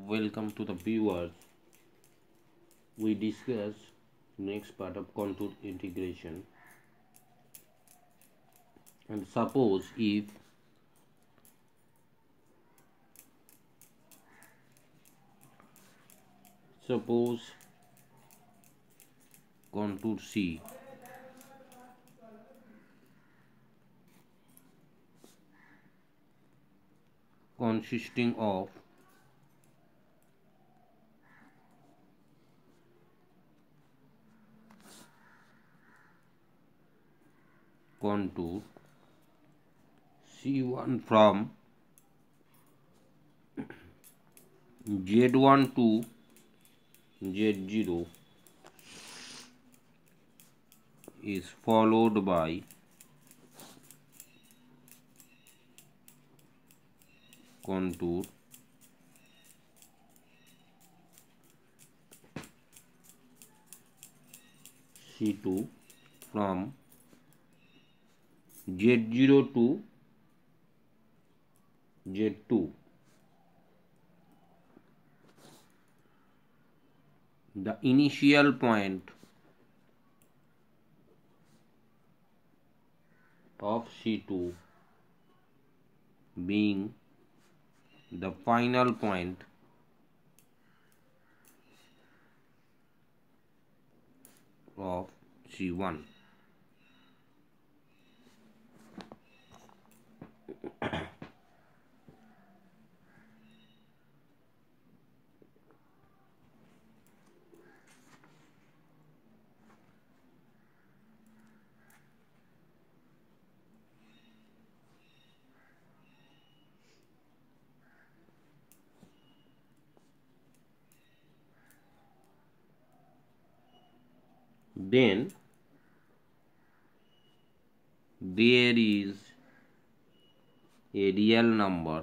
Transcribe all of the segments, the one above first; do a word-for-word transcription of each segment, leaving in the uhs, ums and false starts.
welcome to the viewers. We discuss next part of contour integration. And suppose if suppose contour C consisting of contour C one from Z one to Z zero is followed by contour C two from Z zero to Z two. The initial point of C two being the final point of C one. Then there is a real number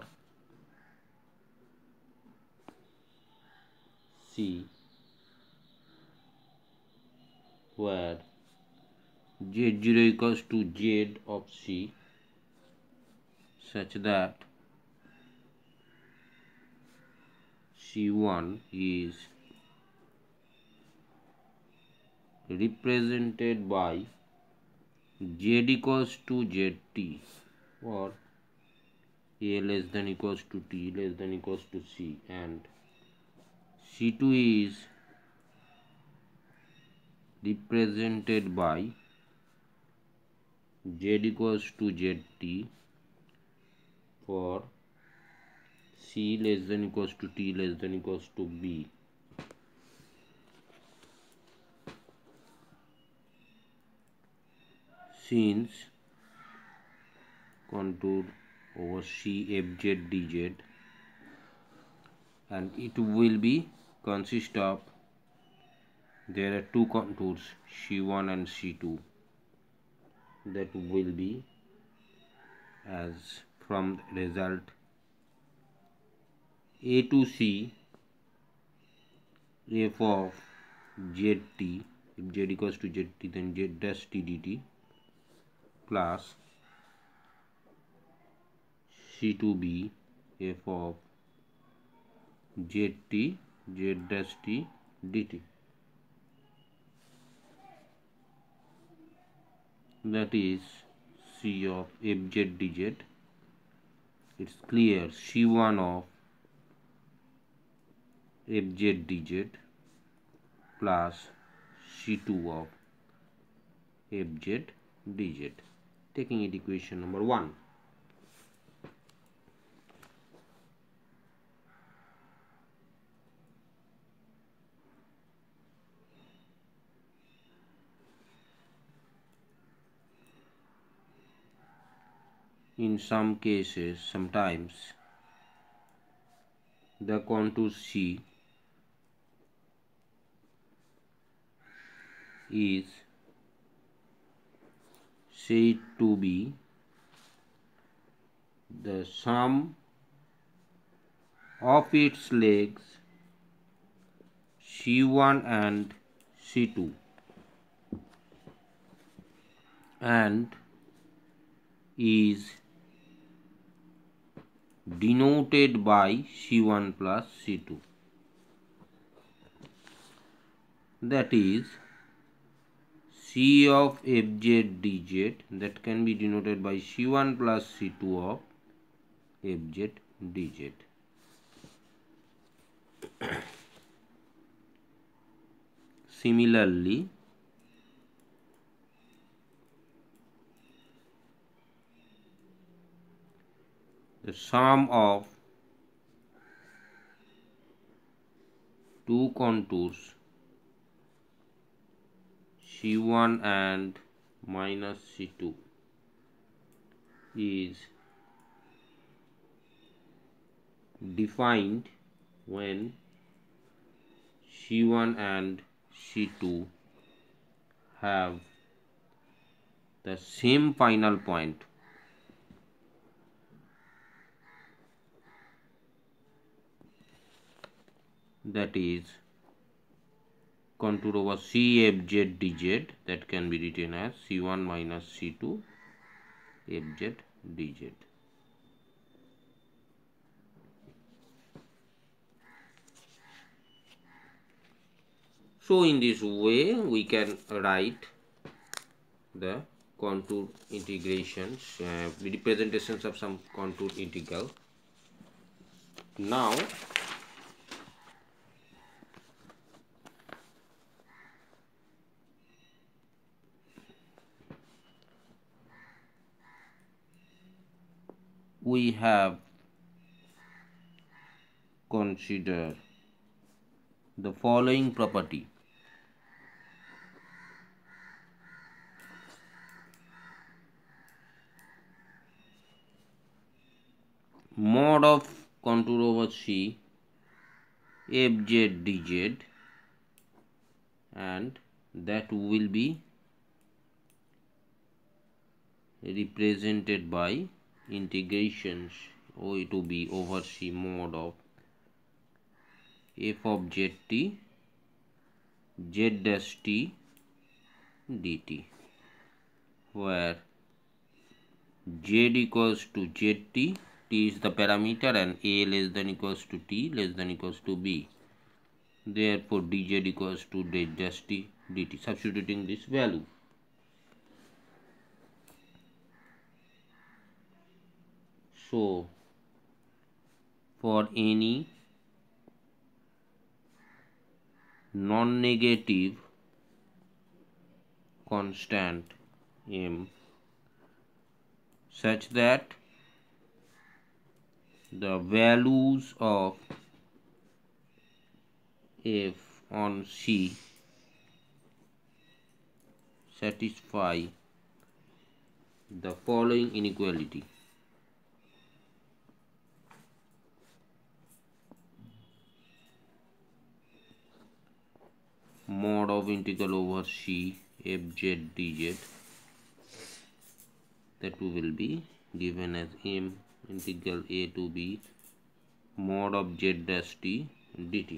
C where Z zero equals to Z of C such that C one is represented by Z equals to Zt or A less than equals to T less than equals to C, and C two is represented by Z equals to Zt for C less than equals to T less than equals to B. Since contour over C F Z D Z and it will be consist of, there are two contours C one and C two that will be as from the result A to C f of Zt, if Z equals to Zt then Z dash T dt plus C two B f of Zt Z dash T dt. That is C of F Z D Z. It's clear C one of F Z D Z plus C two of F Z D Z. Taking it equation number one. In some cases, sometimes the contour C is said to be the sum of its legs C one and C two and is denoted by C one plus C two. that is C of fz dz, that can be denoted by C one plus C two of fz dz. Similarly, the sum of two contours C one and minus C two is defined when C one and C two have the same final point. That is contour over C fz dz, that can be written as C one minus C two fz dz. So in this way we can write the contour integrations, uh, representations of some contour integral. Now we have considered the following property. Mod of contour over C fz dz, and that will be represented by integrations O to B over C mod of f of zt z dash t dt, where z equals to zt, t is the parameter, and a less than equals to t less than equals to b. Therefore dz equals to z dash t dt. Substituting this value, so for any non-negative constant m such that the values of f on C satisfy the following inequality. Mod of integral over C fz dz, that will be given as m integral a to b mod of z dash t dt.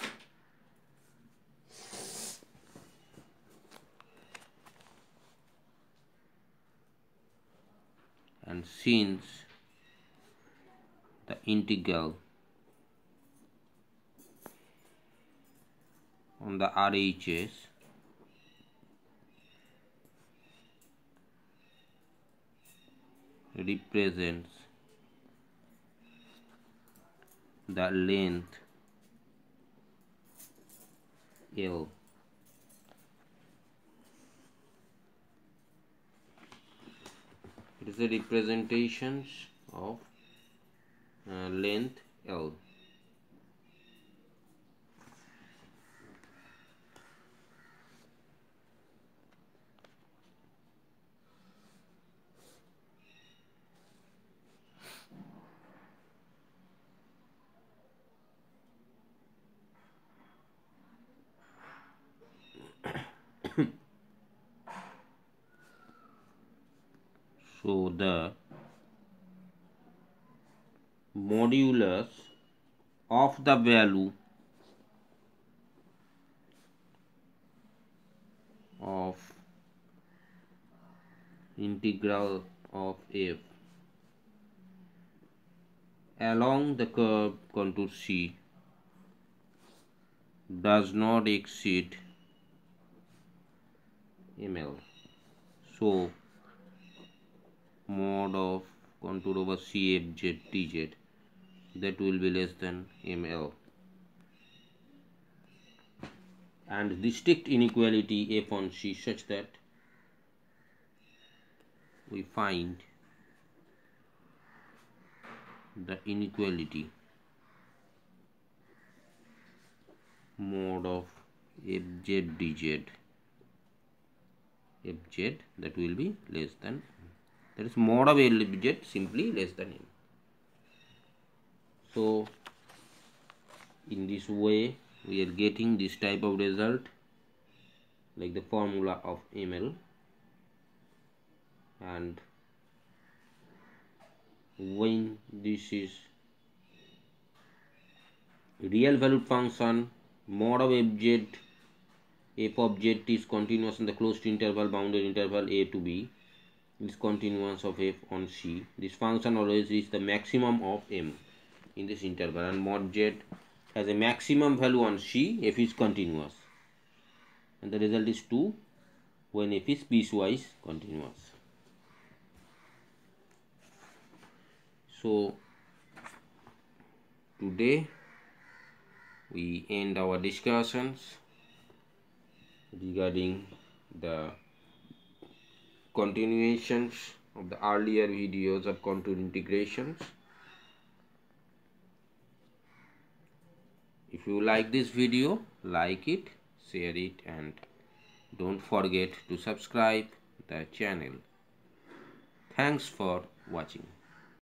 And since the integral on the R H S represents the length L, it is the representations of uh, length L. So the modulus of the value of integral of f along the curve contour C does not exceed ml. So mod of contour over C F Z T Z, that will be less than ml. And the strict inequality f on C such that we find the inequality mod of fzdz fz, that will be less than, that is mod of lz simply less than m. So in this way we are getting this type of result, like the formula of ml. And when this is real valued function, mod of fz, f of z is continuous in the closed interval, bounded interval a to b, is continuous of f on C. This function always is the maximum of m in this interval, and mod z has a maximum value on C, f is continuous, and the result is two when f is piecewise continuous. So today we end our discussions regarding the continuations of the earlier videos of contour integrations. If you like this video, like it, share it, and don't forget to subscribe the channel. Thanks for watching.